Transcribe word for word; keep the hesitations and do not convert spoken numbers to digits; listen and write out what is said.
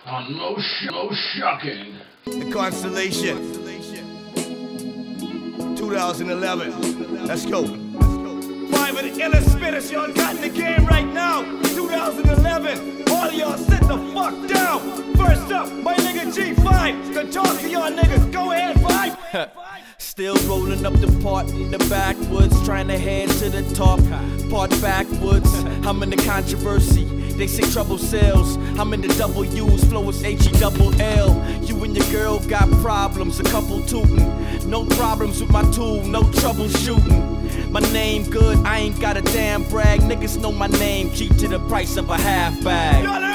On no, sh no shocking. The Constellation. two thousand eleven. Let's go. Five of the illest spitters y'all got in the game right now. two thousand eleven. All of y'all sit the fuck down. First up, my nigga G five. Good talk to y'all niggas. Go ahead, five. Still rolling up the part in the backwoods, trying to head to the top. Part backwoods. I'm in the controversy. They say trouble sells. I'm in the double U's, flow is H E double L. You and your girl got problems, a couple tootin'. No problems with my tool, no troubleshooting. My name good, I ain't got a damn brag. Niggas know my name, cheap to the price of a half bag.